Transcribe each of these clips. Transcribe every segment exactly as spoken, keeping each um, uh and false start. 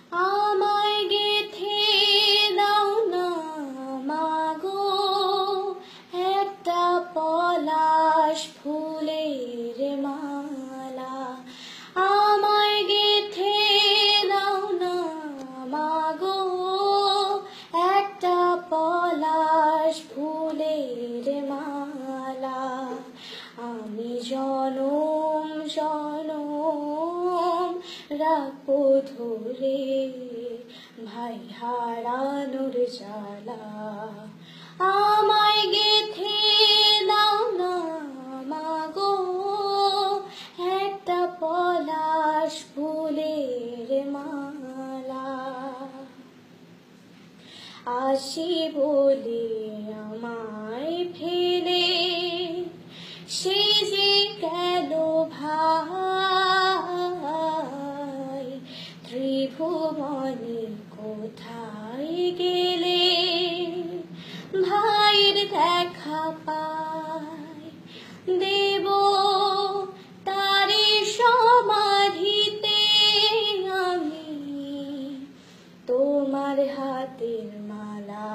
আমায় গেথে দাও না মাগো একটা পলাশ ফুলের মালা। আমায় গেথে দাও না মাগো একটা পলাশ ফুলের মালা। আমি জনম জনম রাখবো ধরে ভাই হারানোর জ্বালা। আমায় গেথে দাও না মাগো একটা পলাশ ফুলের মালা। আসি বলে আমায় ফেলে সে যে গেল ভাই, ত্রিভুবনে কোথায় গেলে ভাইয়ের দেখা পাই। দেব তারি সমাধিতে আমি তোমার হাতের মালা।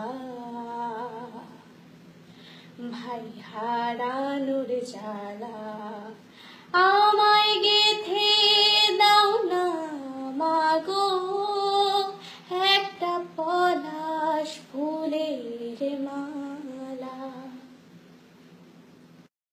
ভাই হারানোর জ্বালা আমায় গেথে